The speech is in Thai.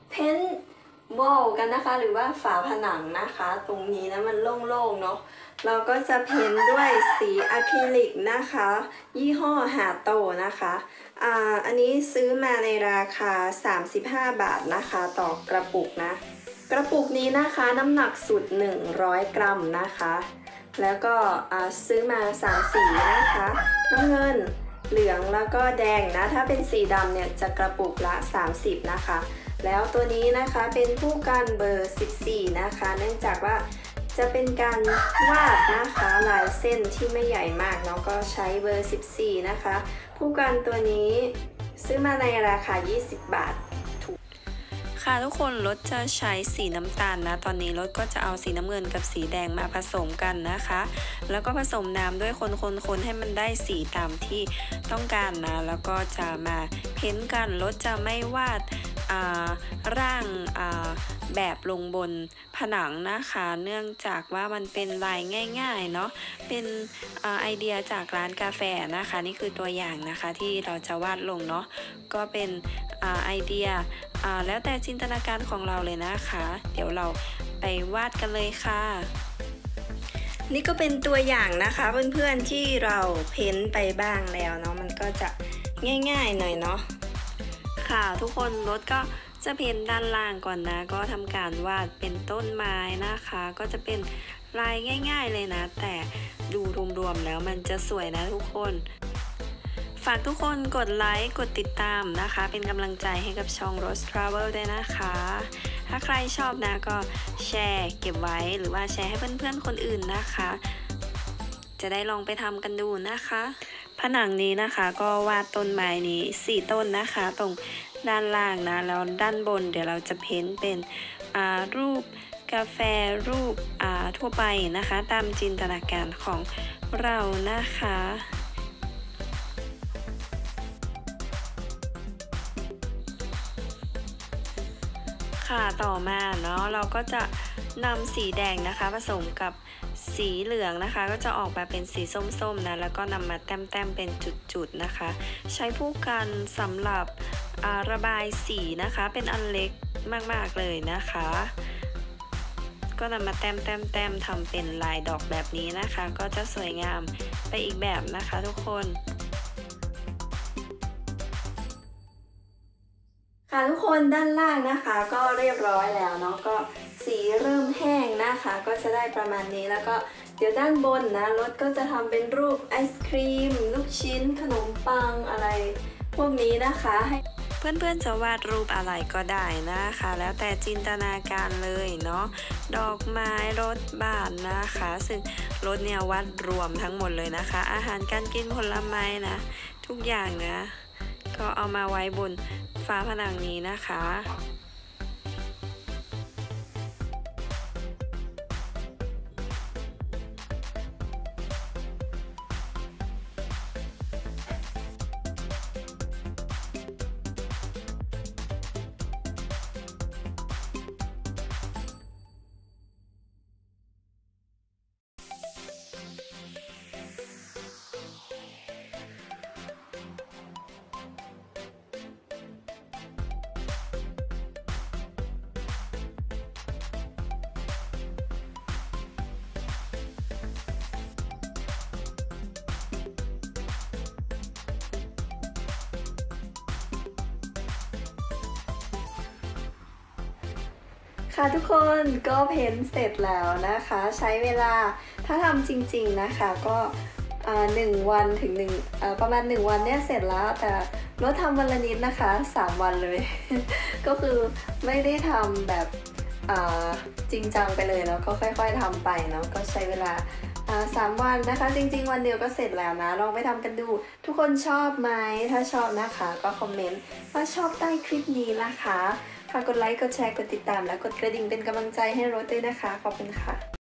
เพ้นท์วอลกันนะคะหรือว่าฝาผนังนะคะตรงนี้นะมันโล่งๆเนาะเราก็จะเพ้นท์ด้วยสีอะคริลิกนะคะยี่ห้อฮาโตนะคะอันนี้ซื้อมาในราคา35 บาทนะคะต่อกระปุกนะกระปุกนี้นะคะน้ำหนักสุด100 กรัมนะคะแล้วก็ซื้อมา3 สีนะคะน้ำเงินเหลืองแล้วก็แดงนะถ้าเป็นสีดำเนี่ยจะกระปุกละ30นะคะแล้วตัวนี้นะคะเป็นผู้กันเบอร์14นะคะเนื่องจากว่าจะเป็นการวาดนะคะลายเส้นที่ไม่ใหญ่มากเนาะก็ใช้เบอร์14นะคะผู้กันตัวนี้ซื้อมาในราคา20 บาทค่ะทุกคนรถจะใช้สีน้ำตาลนะตอนนี้รถก็จะเอาสีน้ำเงินกับสีแดงมาผสมกันนะคะแล้วก็ผสมน้ำด้วยคนให้มันได้สีตามที่ต้องการนะแล้วก็จะมาเพ้นท์กันรถจะไม่วาดร่างแบบลงบนผนังนะคะเนื่องจากว่ามันเป็นลายง่ายๆเนาะเป็นไอเดียจากร้านกาแฟนะคะนี่คือตัวอย่างนะคะที่เราจะวาดลงเนาะก็เป็นไอเดียแล้วแต่จินตนาการของเราเลยนะคะเดี๋ยวเราไปวาดกันเลยค่ะนี่ก็เป็นตัวอย่างนะคะเพื่อนๆที่เราเพ้นท์ไปบ้างแล้วเนาะมันก็จะง่ายๆหน่อยเนาะค่ะทุกคนรถก็จะเพ้นท์ด้านล่างก่อนนะก็ทำการวาดเป็นต้นไม้นะคะก็จะเป็นลายง่ายๆเลยนะแต่ดูรวมๆแล้วมันจะสวยนะทุกคนฝากทุกคนกดไลค์กดติดตามนะคะเป็นกำลังใจให้กับช่อง Rose Travel ด้วยนะคะถ้าใครชอบนะก็แชร์เก็บไว้หรือว่าแชร์ให้เพื่อนๆคนอื่นนะคะจะได้ลองไปทำกันดูนะคะผนังนี้นะคะก็วาดต้นไม้นี้4 ต้นนะคะตรงด้านล่างนะแล้วด้านบนเดี๋ยวเราจะเพ้นท์เป็นรูปกาแฟรูปทั่วไปนะคะตามจินตนาการของเรานะคะค่ะต่อมาเนาะเราก็จะนำสีแดงนะคะผสมกับสีเหลืองนะคะก็จะออกมาเป็นสีส้มๆนะแล้วก็นำมาแต้มๆเป็นจุดๆนะคะใช้ผู้กันสำหรับระบายสีนะคะเป็นอันเล็กมากๆเลยนะคะก็นำมาแต้มทำเป็นลายดอกแบบนี้นะคะก็จะสวยงามไปอีกแบบนะคะทุกคนค่ะทุกคนด้านล่างนะคะก็เรียบร้อยแล้วเนาะก็สีเริ่มแห้งนะคะก็จะได้ประมาณนี้แล้วก็เดี๋ยวด้านบนนะรถก็จะทำเป็นรูปไอศครีมลูกชิ้นขนมปังอะไรพวกนี้นะคะให้เพื่อนๆจะวาดรูปอะไรก็ได้นะคะแล้วแต่จินตนาการเลยเนาะดอกไม้รถบ้านนะคะซึ่งรถเนี่ยวาดรวมทั้งหมดเลยนะคะอาหารการกินผลไม้นะทุกอย่างนะก็เอามาไว้บนฝาผนังนี้นะคะค่ะทุกคนก็เพ้นท์เสร็จแล้วนะคะใช้เวลาถ้าทำจริงๆนะคะก็1 วันถึงประมาณ1 วันเนี่ยเสร็จแล้วแต่รถทำวันละนิดนะคะ3 วันเลย ก็คือไม่ได้ทำแบบจริงจังไปเลยแล้วก็ค่อยๆทำไปเนาะก็ใช้เวลา3 วันนะคะจริงๆวันเดียวก็เสร็จแล้วนะลองไปทำกันดูทุกคนชอบไหมถ้าชอบนะคะก็คอมเมนต์ว่าชอบใต้คลิปนี้นะคะฝากกดไลค์กดแชร์กดติดตามและกดกระดิ่งเป็นกำลังใจให้รถด้วยนะคะขอบคุณค่ะ